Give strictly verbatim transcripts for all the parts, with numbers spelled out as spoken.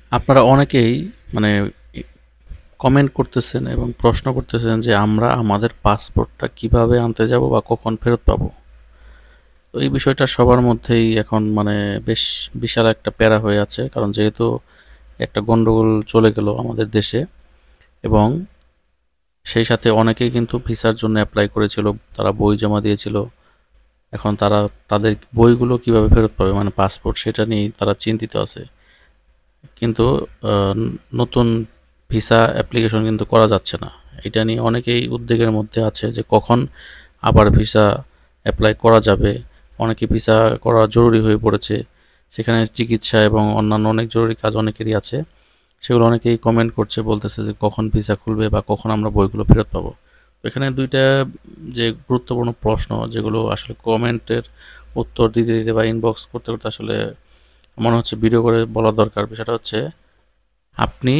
আপনারা অনেকেই মানে ই কমেন্ট করতেছেন এবং প্রশ্ন করতেছেন যে আমরা আমাদের পাসপোর্টটা কিভাবে আনতে যাব বা কখন ফেরত পাবো? তো এই বিষয়টা সবার মধ্যেই এখন মানে বেশ বিশাল একটা প্যারা হয়ে আছে। কারণ যেহেতু একটা গন্ডগোল চলে গেল আমাদের দেশে এবং সেই সাথে অনেকেই কিন্তু ভিসার জন্য এপ্লাই করেছিল। তারা বই জমা দিয়েছিল। এখন তারা তাদের বইগুলো কিভাবে ফেরত পাবে মানে পাসপোর্ট সেটা নিয়েই তারা চিন্তিত আছে। কিন্তু আ নতুন ভিসা অ্যাপ্লিকেশন কিন্তু করা যাচ্ছে না। এটা নিয়ে অনেকেই উদ্বেগের মধ্যে আছে যে কখন আবার ভিসা এপ্লাই করা যাবে। অনেকে ভিসা করা জরুরি হয়ে পড়েছে। সেখানে চিকিৎসা এবং অন্যান্য অনেক জরুরি কাজ অনেকেরই আছে। সেগুলো অনেকেই কমেন্ট করছে বলতেছে যে কখন ভিসা খুলবে বা কখন আমরা বইগুলো ফেরত পাবো। তো এখানে দুই টা যে গুরুত্বপূর্ণ প্রশ্ন যেগুলো আসলে কমেন্টের উত্তর দিতে, দিতে বা ইনবক্স করতে, করতে আসলে মনে হচ্ছে ভিডিও করে বলা দরকার। বিষয়টা হচ্ছে আপনি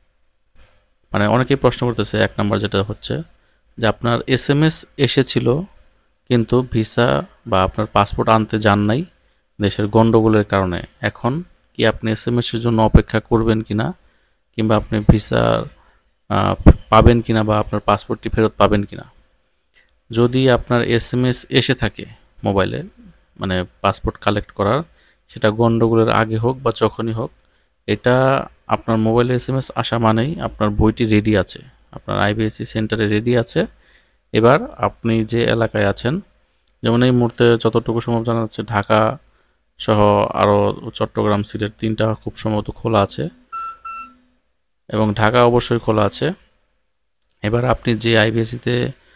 মানে অনেকেই প্রশ্ন করতেছে এক নাম্বার যেটা হচ্ছে যে আপনার এসএমএস এসেছিল কিন্তু ভিসা বা আপনার পাসপোর্ট আনতে যান নাই দেশের গন্ডগোলের কারণে। এখন কি আপনি এসএমএস এর জন্য অপেক্ষা করবেন কিনা কিংবা আপনি ভিসা আ পাবেন কিনা বা আপনার পাসপোর্টটি ফেরত পাবেন কিনা? যদি আপনার এসএমএস এসে থাকে মোবাইলে মানে পাসপোর্ট কালেক্ট করার সেটা গন্ডগোলের আগে হোক বা যখনই হোক এটা আপনার মোবাইলে এসএমএস আসা মানেই আপনার বইটি রেডি আছে। আপনার আইবিএসসি সেন্টারে রেডি আছে। এবার আপনি যে এলাকায় আছেন যেমন এই মুহূর্তে যতটুকু সম্ভব জানা যাচ্ছে ঢাকা সহ আরও চট্টগ্রাম, সিলেট তিন টা খুব সম্ভবত খোলা আছে এবং ঢাকা অবশ্যই খোলা আছে। এবার আপনি যে আইবিএসসিতে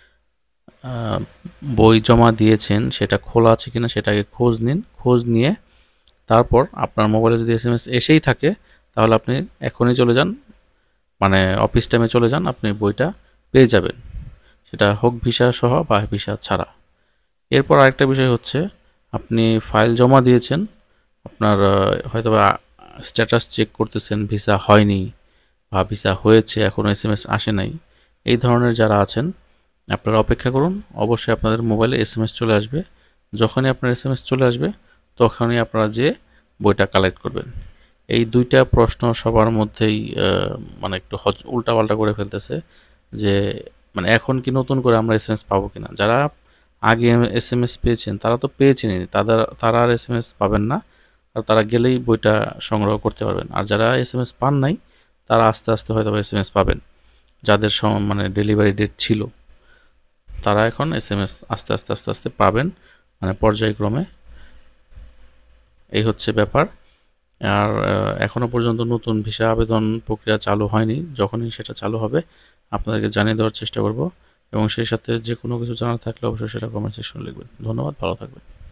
আ বই জমা দিয়েছেন সেটা খোলা আছে কিনা সেটা আগে খোঁজ নিন। খোঁজ নিয়ে তারপর আপনার মোবাইলে যদি এসএমএস এসেই থাকে তাহলে আপনি এখনই চলে যান। মানে অফিস টাইমে চলে যান, আপনি বইটা পেয়ে যাবেন। সেটা হোক ভিসা সহ বা ভিসা ছাড়া। এরপর আরেকটা বিষয় হচ্ছে আপনি ফাইল জমা দিয়েছেন। আপনার আ হয়তোবা স্ট্যাটাস চেক করতেছেন ভিসা হয়নি বা ভিসা হয়েছে এখনও এসএমএস আসে নাই। এই ধরনের যারা আছেন আপনারা অপেক্ষা করুন। অবশ্যই আপনাদের মোবাইলে এসএমএস চলে আসবে। যখনই আপনার এসএমএস চলে আসবে তখনই আপনারা যেয়ে বইটা কালেক্ট করবেন। এই দুই টা প্রশ্ন সবার মধ্যেই আ মানে একটু হচ উল্টাপাল্টা করে ফেলতেছে যে মানে এখন কি নতুন করে আমরা এসএমএস পাবো কিনা? যারা আগে এসএমএস পেয়েছেন তারা তো পেয়েছেনই। তাদের তারা আর এসএমএস পাবেন না। আর তারা গেলেই বইটা সংগ্রহ করতে পারবেন। আর যারা এসএমএস পান নাই তারা আস্তে, আস্তে হয়তোবা এসএমএস পাবেন। যাদের স মানে ডেলিভারি ডেট ছিল তারা এখন এসএমএস আস্তে, আস্তে, আস্তে, আস্তে পাবেন মানে পর্যায়ক্রমে। এই হচ্ছে ব্যাপার। আর আ এখনো পর্যন্ত নতুন ভিসা আবেদন প্রক্রিয়া চালু হয়নি। যখনই সেটা চালু হবে আপনাদেরকে জানিয়ে দেওয়ার চেষ্টা করব এবং সেই সাথে যেকোনো কিছু জানার থাকলে অবশ্যই সেটা কমেন্ট সেকশনে লিখবেন। ধন্যবাদ, ভালো থাকবেন।